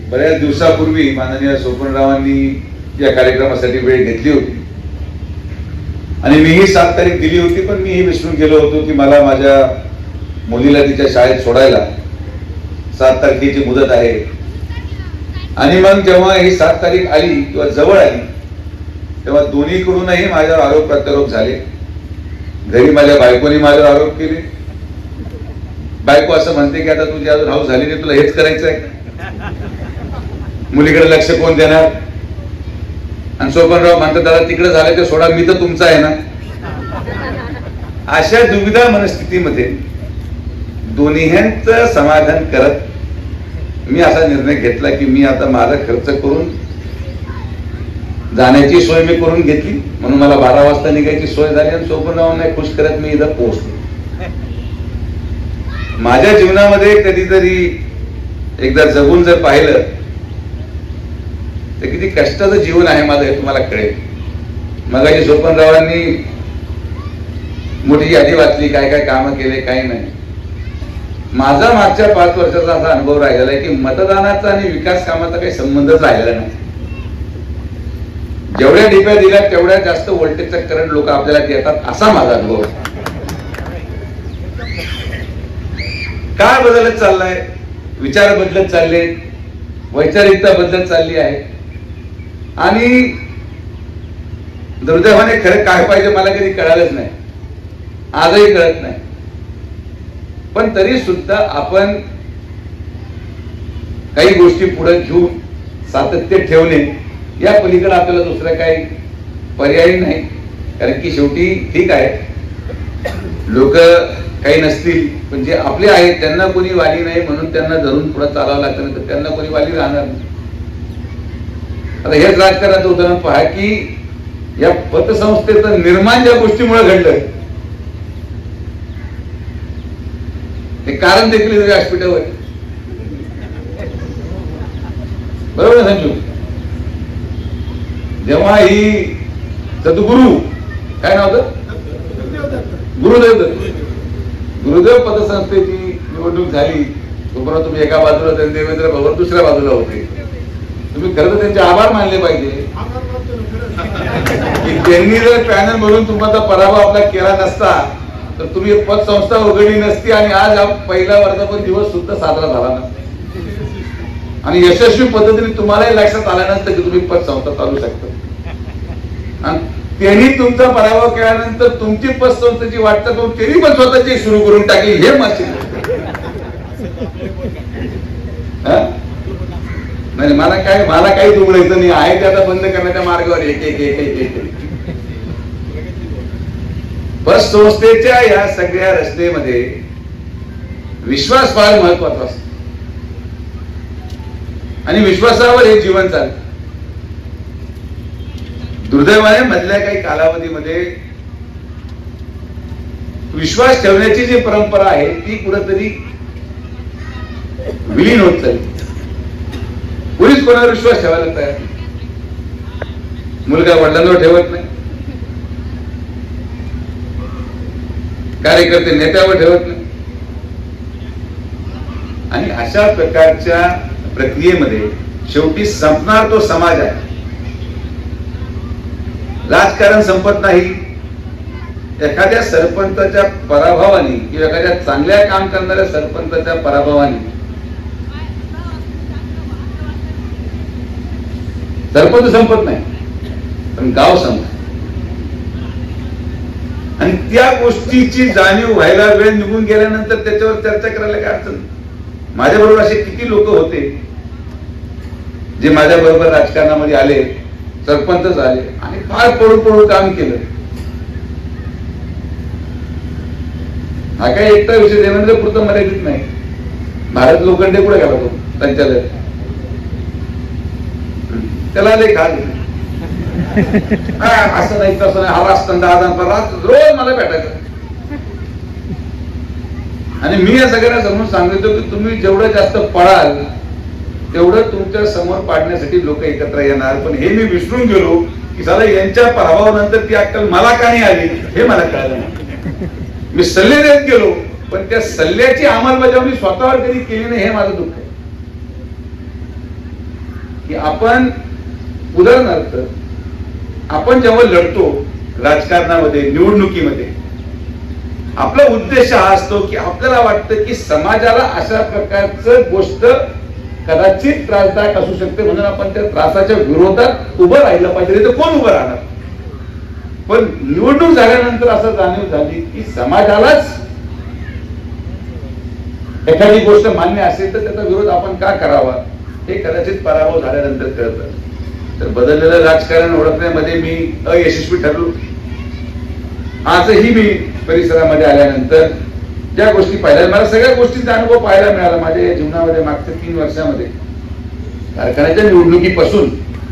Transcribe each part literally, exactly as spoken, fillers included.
बऱ्याच दिवसापूर्वी माननीय सोपनरावांनी या कार्यक्रमासाठी वेळ घेतली होती आणि मीही सात तारीख दिली होती, पण मीही विसरून गेलो होतो की मला माझ्या मुलीला तिच्या शाळेत सोडायला सात तारखेची मुदत आहे. आणि मग जेव्हा ही सात तारीख आली किंवा जवळ आली तेव्हा दोन्हीकडूनही माझ्यावर आरोप प्रत्यारोप झाले. घरी माझ्या बायकोनी माझ्यावर आरोप केले. बायको असं म्हणते की आता तुझी अजून हाऊस झाली नाही, तुला हेच करायचं आहे, मुलीकडे लक्ष कोण देणार. आणि सोपनराव म्हणतात दादा तिकडे झालं ते सोडा, मी तर तुमचा आहे ना. अशा दुविधा मनस्थितीमध्ये दोन्हीचं समाधान करत मी असा निर्णय घेतला की मी आता माझा खर्च करून जाण्याची सोय मी करून घेतली. म्हणून मला बारा वाजता निघायची सोय झाली आणि सोपनरावांना खुश करत मी इथं पोहोचलो. माझ्या जीवनामध्ये कधीतरी एकदा जगून जर पाहिलं तर किती कष्टाचं जीवन आहे माझं हे तुम्हाला कळेल. मगाशी सोपनरावांनी मोठी यादी वाचली, काय काय कामं केले काय नाही. माझा मागच्या पाच वर्षाचा असा अनुभव राहिलेला आहे की मतदानाचा आणि विकास कामाचा काही संबंधच राहिलेला नाही. जेवढ्या डिप्या दिल्या तेवढ्या जास्त व्होल्टेजचा करंट लोक आपल्याला देतात असा माझा अनुभव आहे. काय बदलत चाललाय, विचार बदलत चालले, वैचारिकता बदलत चालली आहे. आणि दुर्दैवाने खरं काय पाहिजे मला कधी कळालंच नाही, आजही कळत नाही. पण तरी सुद्धा आपण काही गोष्टी पुढे घेऊन सातत्य ठेवणे या पलीकडे आपल्याला दुसरं काही पर्याय नाही. कारण की शेवटी ठीक आहे लोक काही नसतील, पण जे आपले आहेत त्यांना कोणी वाली नाही म्हणून त्यांना धरून पुढे चालावं लागतं, नाही तर त्यांना कोणी वाली राहणार नाही. आता हेच राजकारणाचं उदाहरण पहा की या पतसंस्थेचं निर्माण ज्या गोष्टीमुळे घडलं ते कारण देखील व्यासपीठावर बरोबर ना संजू. जेव्हा ही सद्गुरू काय नाव होतं गुरुदेव गुरुदेव पतसंस्थेची निवडणूक झाली तोपर्यंत तुम्ही एका बाजूला तर देवेंद्र भवन दुसऱ्या बाजूला होते. तुम्ही खरं तर त्यांचे आभार मानले पाहिजे की त्यांनी जर पॅनल भरून तुमचा पराभव आपला केला नसता तर तुम्ही पतसंस्था उघडली नसती आणि आज पहिला वर्धापन दिवस सुद्धा साजरा झाला नसता आणि यशस्वी पद्धतीने तुम्हालाही लक्षात आलं नसतं की तुम्ही पतसंस्था चालू शकता. आणि त्यांनी तुमचा पराभव केल्यानंतर तुमची पतसंस्थेची वाटचाल करून त्यांनी पण स्वतःची सुरू करून टाकली. हे मासिक नाही, मला काय मला काही दुमडायचं नाही आहे ते आता बंद करण्याच्या मार्गावर एक एक एक एक एक पतसंस्थेच्या या सगळ्या रचनेमध्ये विश्वास फार महत्वाचा असतो आणि विश्वासावर हे जीवन चालतं. दुर्दैवाने मधल्या काही कालावधीमध्ये विश्वास ठेवण्याची जी परंपरा आहे ती कुठेतरी विलीन होत चालली. कोणीच कोणावर विश्वास ठेवायला तयार, मुलगा वडिलांवर ठेवत नाही, कार्यकर्ते नेत्यावर ठेवत नाही. आणि अशा प्रकारच्या प्रक्रियेमध्ये शेवटी संपणार तो समाज आहे. राजकारण संपत नाही. एखाद्या सरपंचाच्या पराभवाने किंवा एखाद्या चांगल्या काम करणाऱ्या सरपंचाच्या पराभवाने सरपंच संपत नाही, पण गाव संपत. आणि त्या गोष्टीची जाणीव व्हायला वेळ निघून गेल्यानंतर त्याच्यावर चर्चा करायला काय अडचण. माझ्या बरोबर असे किती लोक होते जे माझ्या बरोबर राजकारणामध्ये आले, सरपंच झाले आणि फार पळू पळू काम केलं. हा काही एकटा विषय देवेंद्र पुरतं मर्यादित नाही. भारत लोखंडे कुठे गेला तो संचालक, त्याला लय खाल असं नाही तसं नाही, हा असताना रोज मला भेटायचं. आणि मी या सगळ्यांना समजून सांगितलं की तुम्ही जेवढं जास्त पळाल तेवढं तुमच्या समोर पाडण्यासाठी लोक एकत्र येणार. पण हे मी विसरून गेलो की साला यांच्या पराभवानंतर ती अक्कल मला का नाही आली हे मला कळलं नाही. मी सल्ले देत गेलो पण त्या सल्ल्याची अंमलबजावणी स्वतःवर कधी केली नाही, हे माझं दुःख आहे. की आपण उदाहरणार्थ आपण जेव्हा लढतो राजकारणामध्ये, निवडणुकीमध्ये, आपला उद्देश हा असतो की आपल्याला वाटतं की समाजाला अशा प्रकारचं गोष्ट कदाचित त्रासदायक असू शकते, म्हणून आपण त्या त्रासाच्या विरोधात उभं राहिलं पाहिजे. तर कोण उभं राहणार? पण निवडणूक झाल्यानंतर असं जाणीव झाली की समाजालाच एखादी गोष्ट मान्य असेल तर त्याचा विरोध आपण का करावा हे कदाचित पराभव झाल्यानंतर कळतं. तर बदललेलं राजकारण ओळखण्यामध्ये मी अयशस्वी ठरलो. आजही मी परिसरामध्ये आल्यानंतर ज्या गोष्टी पाहिल्या, मला सगळ्या गोष्टींचा अनुभव पाहायला मिळाला माझ्या जीवनामध्ये. मागच्या तीन वर्षामध्ये कारखान्याच्या निवडणुकीपासून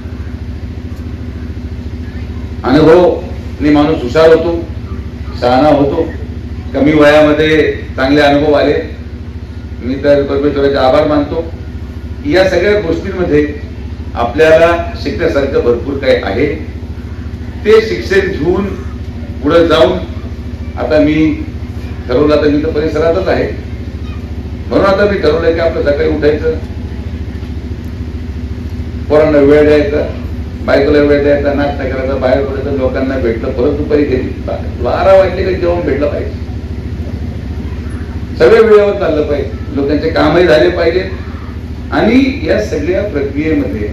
अनुभव माणूस हुशार होतो, शहाणा होतो. कमी वयामध्ये चांगले अनुभव आले. मी तर परमेश्वराचे आभार मानतो. या सगळ्या गोष्टींमध्ये आपल्याला शिकण्यासारखं भरपूर काही आहे. ते शिक्षण घेऊन पुढे जाऊन आता मी ठरवलं, आता मी तर परिसरातच आहे, म्हणून आता मी ठरवलंय की आपलं सकाळी उठायचं, पोरांना वेळ द्यायचा, बायकोला वेळ द्यायचा, नाश्ता करायचा, बाहेर पडायचं, लोकांना भेटलं, परत दुपारी घरी बारा वाजले का जेवण भेटलं पाहिजे. सगळं वेळेवर चाललं पाहिजे, लोकांचे कामही झाले पाहिजे. आणि या सगळ्या प्रक्रियेमध्ये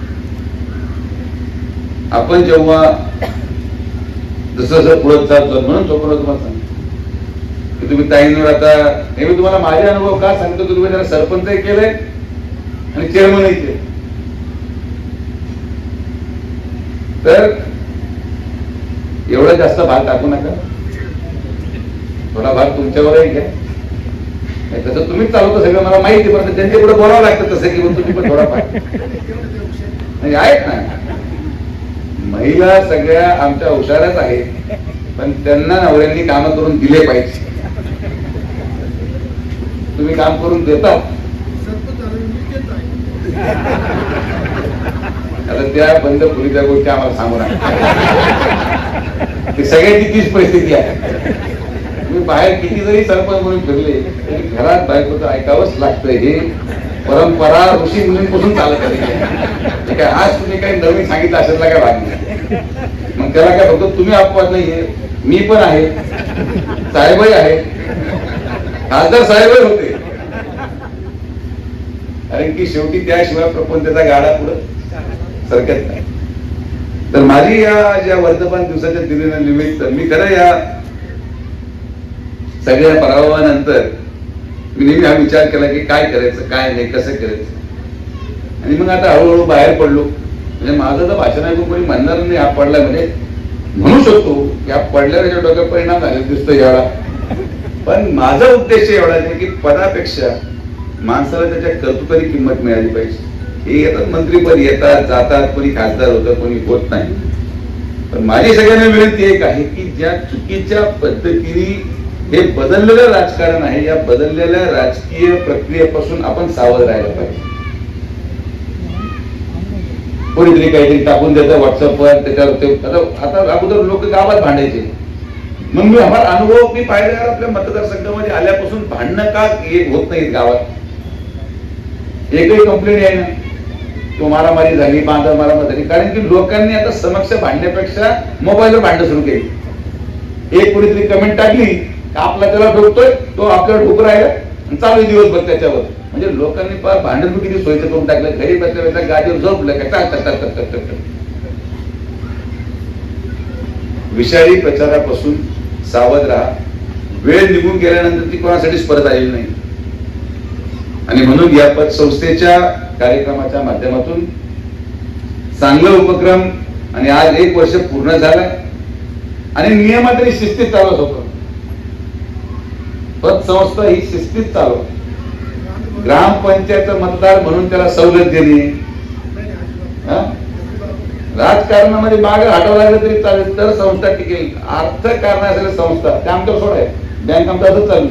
आपण जेव्हा जसं जसं पुढे चालतो, म्हणून तो तुम्हाला सांगतो की तुम्ही ताईंवर आता नेहमी तुम्हाला माझे अनुभव का सांगतो की तुम्ही त्याला सरपंचही केलंय आणि चेअरमनही केले. तर एवढा जास्त भार टाकू नका, थोडा भार तुमच्यावरही घ्या. तसं तुम्हीच चालवतो सगळं मला माहिती, पण त्यांच्या पुढे बोलावं लागतं तसं की तुम्ही पण थोडा भार म्हणजे आहेत ना. महिला सगळ्या आमच्या हुशारच आहेत, पण त्यांना नवऱ्यांनी काम करून दिले पाहिजे. तुम्ही काम करून देतात, आता त्या बंद खुलीच्या गोष्टी आम्हाला सांगू नका. सगळ्याची तीच परिस्थिती आहे. तुम्ही बाहेर किती जरी सरपंच म्हणून फिरले तरी घरात बायकोचं ऐकावंच लागतं. हे परंपरा ऋषी मुलींपासून चालत आली. काय आज तुम्ही काही नवीन सांगितलं असेल काय भाग नाही. मग त्याला काय फक्त तुम्ही अपवाद नाहीये, मी पण आहे, साहेबही आहे, खासदार साहेबही होते. कारण की शेवटी त्याशिवाय प्रपंचाचा गाडा पुढे सरकत नाही. तर माझी या ज्या वर्धमान दिवसाच्या दिनानिमित्त मी खरं या सगळ्या पराभवानंतर मी नेहमी हा विचार केला की काय करायचं, काय नाही, कसं करायचं. आणि मग आता हळूहळू बाहेर पडलो. म्हणजे माझं तर भाषण ऐकून कोणी म्हणणार नाही हा पडला, म्हणजे म्हणू शकतो की हा पडल्यावर याच्या डोक्यात परिणाम झाले दिसतो एवढा. पण माझा उद्देश एवढा आहे की पदापेक्षा माणसाला त्याच्या कर्तृत्वाची किंमत मिळाली पाहिजे. हे येतात मंत्रीपद येतात जातात, कोणी खासदार होतं कोणी होत नाही. पण माझी सगळ्यांना विनंती एक आहे की ज्या चुकीच्या पद्धतीने हे बदललेलं राजकारण आहे, या बदललेल्या राजकीय प्रक्रियेपासून आपण सावध राहायला पाहिजे. कोणीतरी काहीतरी टाकून देतं व्हॉट्सअपवर, त्याच्यावर आता अगोदर लोक गावात भांडायचे. मग मी हा अनुभव मी पाहिला आपल्या मतदारसंघामध्ये आल्यापासून भांडणं का होत नाहीत गावात. एकही कंप्लेंट आहे ना, तो मारामारी झाली, बांधा मारामारी झाली, कारण की लोकांनी आता समक्ष भांडण्यापेक्षा मोबाईलवर भांडणं सुरू केली. एक कोणीतरी कमेंट टाकली आपला त्याला ठोकतोय, तो आपल्याला ठोक राहिला चालू दिवसभर त्याच्यावर. म्हणजे लोकांनी फार भांडण किती सोयीचं करून टाकलं. घरी बसल्या बसल्या गाडीवर झोपलं का. विषारी प्रचारापासून सावध राहा. वेळ निघून गेल्यानंतर ती कोणासाठीच परत आलेली नाही. आणि म्हणून या पतसंस्थेच्या कार्यक्रमाच्या माध्यमातून चांगला उपक्रम, आणि आज एक वर्ष पूर्ण झालंय आणि नियमात आणि शिस्तीत चालत होतं. पतसंस्था ही शिस्तीत चालव. ग्रामपंचायत मतदार म्हणून त्याला सवलत देणे, राजकारणामध्ये मागे हटावं लागलं तरी चालेल, तर संस्था टिकेल. अर्थकारण असलेल्या संस्था त्या आमच्यावर सोडाय, बँक आमचं असंच चालू.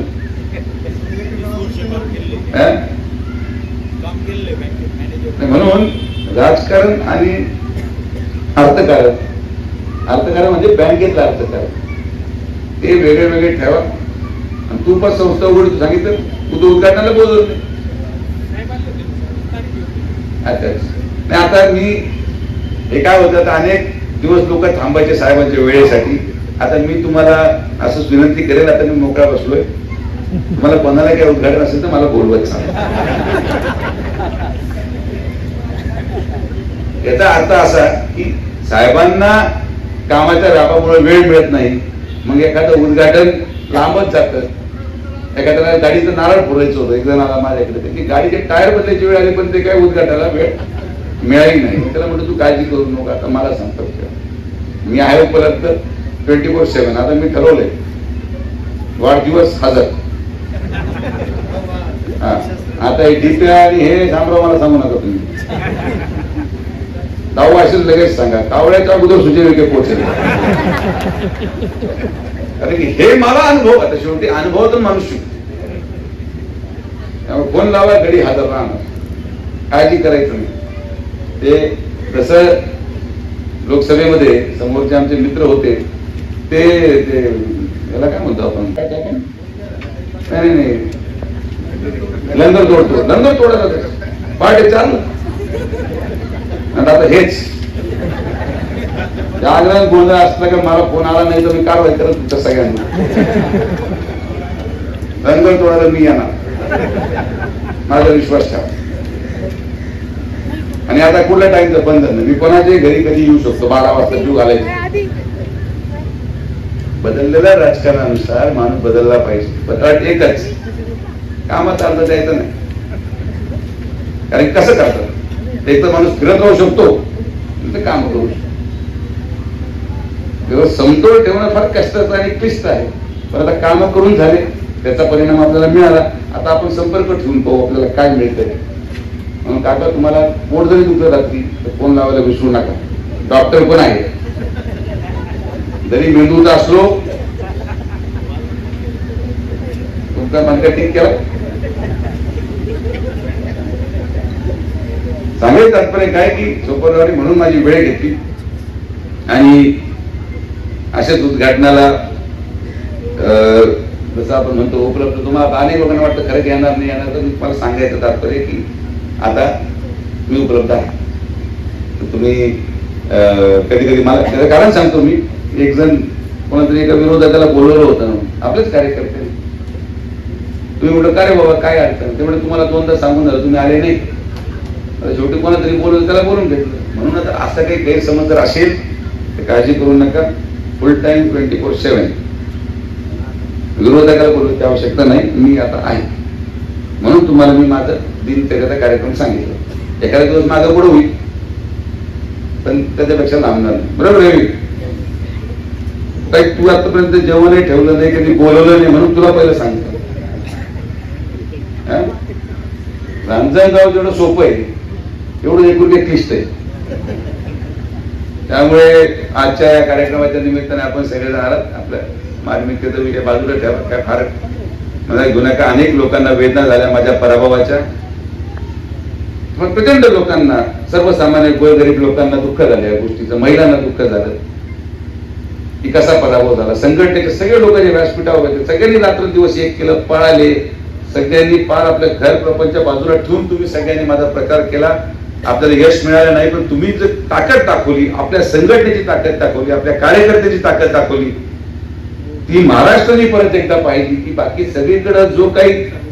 म्हणून राजकारण आणि अर्थकारण, अर्थकारण म्हणजे बँकेतलं अर्थकारण, ते वेगळे वेगळे ठेवा. आणि तू पण संस्था उघड सांगितलं, तू तो उद्घाटनाला बोलवलं नाही. अच्छा, नाही आता मी हे काय होतं, आता अनेक दिवस लोक थांबायचे साहेबांच्या वेळेसाठी. आता मी तुम्हाला असंच विनंती करेल, आता मी मोकळा बसलोय, तुम्हाला कोणाला काही उद्घाटन असेल तर मला बोलवत सांगा. याचा अर्थ असा की साहेबांना कामाच्या व्यापामुळे वेळ मिळत नाही, मग एखादं उद्घाटन लांबच जातं. एखाद्याला गाडीचं नारळ फोडायचं होतं, एक जणाला माझ्याकडे की गाडीचे टायर बदलायची वेळ आली पण ते काय उद्घाटनाला वेळ मिळाली नाही. त्याला म्हणतो तू काळजी करू नको, आता मला संपर्क कर, मी आहे उपलब्ध ट्वेंटी फोर सेव्हन. आता मी ठरवलंय वाढदिवस हजर. हा आता हे डीपी आणि हे सांभाळ, मला सांगू नका तुम्ही. दावा असेल लगेच सांगा, कावळ्याच्या अगोदर सुजय विखे पोहोचेल. कारण की हे मला अनुभव, आता शेवटी अनुभवातून माणूस शिकतो. त्यामुळे फोन लावा, घडी हजर राहणार, काळजी करायचं नाही. ते कसं लोकसभेमध्ये समोरचे आमचे मित्र होते ते याला काय म्हणतो आपण, नाही नाही लंगर तोडतो, लंगर तोडायला पार्टी चालू. आणि आता हेच जागरण गोंधळ असलं का मला फोन आला नाही तर मी कारवाई करत होतो सगळ्यांना. लंगर तोडायला मी येणार, माझा विश्वास ठेवा. आणि आता कुठल्या टाइमचं बंधन नाही, मी कोणाच्याही घरी कधी येऊ शकतो, बारा वाजता जीव घालायचं. बदललेल्या राजकारणानुसार माणूस बदलला पाहिजे, पत्राट एकच, कामात अर्थ द्यायचं नाही. कारण कसं करतात, एक तर माणूस फिरत राहू शकतो, काम करू शकतो. तेव्हा समतोल ठेवणं फार कष्टाचं आणि क्लिष्ट आहे. पण आता काम करून झाले, त्याचा परिणाम आपल्याला मिळाला. आता आपण संपर्क ठेवून पाहू आपल्याला काय मिळतंय. म्हणून काका तुम्हाला पोट जरी दुखत रात्री तर फोन लावायला विसरू नका, डॉक्टर पण आहे. जरी मेंदूचा असलो तुमचा मनका ठीक केला. चांगले तात्पर्य काय की सोपरवाडी म्हणून माझी वेळ घेतली आणि अशाच उद्घाटनाला जसं आपण म्हणतो उपलब्ध. तुम्हाला अनेक लोकांना वाटतं खरं येणार नाही येणार, तर मी तुम्हाला सांगायचं तात्पर्य की आता मी उपलब्ध आहे. तर तुम्ही कधी कधी मला त्याचं कारण सांगतो. मी एक जण कोणातरी एका विरोधकाला बोलवलं होतं ना, आपलेच कार्यकर्ते. तुम्ही म्हटलं का रे बाबा काय अडचण, ते म्हणजे तुम्हाला दोनदा सांगून झालं तुम्ही आले नाही. शेवटी कोणातरी बोलवलं त्याला बोलून घेतलं. म्हणून आता असं काही गैरसमज जर असेल तर काळजी करू नका. Full time twenty four seven विरोधकाला बोलवायची आवश्यकता नाही, मी आता आहे. म्हणून तुम्हाला मी माझं दिनचर्याचा कार्यक्रम सांगितलं. एखादा दिवस माझं पुढे होईल पण त्याच्यापेक्षा लांबणार नाही. बरोबर आहे. काही तू आतापर्यंत जेवणही ठेवलं नाही, कधी बोलवलं नाही, म्हणून तुला पहिलं सांगितलं. रांजणगाव जेवढं सोपं आहे एवढं एकूण एक क्लिष्ट आहे. त्यामुळे आजच्या या कार्यक्रमाच्या निमित्ताने आपण सगळेजण आलात. आपल्या मार्मिकतेचा विषय बाजूला ठेवा, काय फार मला घेऊ नका. अनेक लोकांना वेदना झाल्या माझ्या पराभवाच्या, मग प्रचंड लोकांना, सर्वसामान्य गोरगरीब लोकांना दुःख झालं या गोष्टीचं, महिलांना दुःख झालं की कसा पराभव झाला. संघटनेचे सगळे लोक जे व्यासपीठावर होते सगळ्यांनी रात्रंदिवस एक केलं, पळाले, सगळ्यांनी पार आपल्या घर प्रपंच बाजूला ठेवून तुम्ही सगळ्यांनी माझा प्रचार केला. आपल्याला यश मिळालं नाही पण तुम्ही जर ताकद दाखवली, आपल्या संघटनेची ताकद दाखवली, आपल्या कार्यकर्त्याची ताकद दाखवली, ती महाराष्ट्राने परत एकदा पाहिली की बाकी सगळीकडे जो काही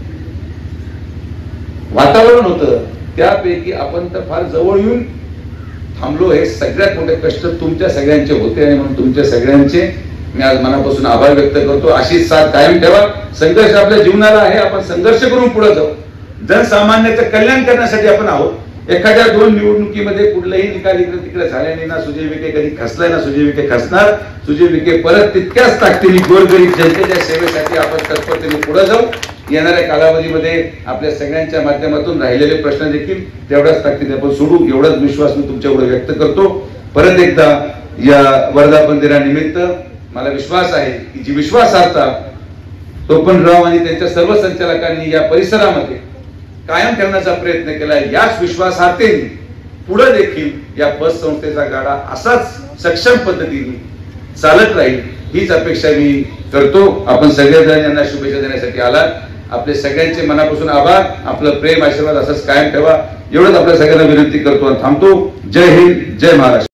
वातावरण होतं त्यापैकी आपण तर फार जवळ येऊन थांबलो. हे सगळ्यात मोठे कष्ट तुमच्या सगळ्यांचे होते आणि म्हणून तुमच्या सगळ्यांचे मी आज मनापासून आभार व्यक्त करतो. अशीच साथ कायम ठेवा. संघर्ष आपल्या जीवनाला आहे, आपण संघर्ष करून पुढे जाऊ. जनसामान्याचं कल्याण करण्यासाठी आपण आहोत. एखाद्या दोन निवडणुकीमध्ये कुठलाही निकाल इकडे तिकडे झाल्याने ना सुजय विखे कधी खसलाय ना सुजय विखे खसणार. सुजय विखे परत तितक्याच ताकदीने गोरगरीब जनतेच्या सेवेसाठी आपण तत्परतेने पुढे जाऊ. येणाऱ्या कालावधीमध्ये आपल्या सगळ्यांच्या माध्यमातून राहिलेले प्रश्न देखील तेवढ्याच ताकदीने आपण सोडू, एवढाच विश्वास मी तुमच्याकडे व्यक्त करतो. परत एकदा या वर्धापन दिनानिमित्त मला विश्वास आहे की जी विश्वासार्हता टोपणराव आणि त्यांच्या सर्व संचालकांनी या परिसरामध्ये कायम ठेवण्याचा प्रयत्न केला, याच विश्वासार्थेने पुढे देखील या बस संस्थेचा गाडा असाच सक्षम पद्धतीने चालत राहील हीच अपेक्षा मी करतो. आपण सगळेजण यांना शुभेच्छा देण्यासाठी आलात. आपले सगळ्यांचे मनापासून आभार. आपलं प्रेम आशीर्वाद असंच कायम ठेवा एवढंच आपल्या सगळ्यांना विनंती करतो आणि थांबतो. जय हिंद, जय महाराष्ट्र.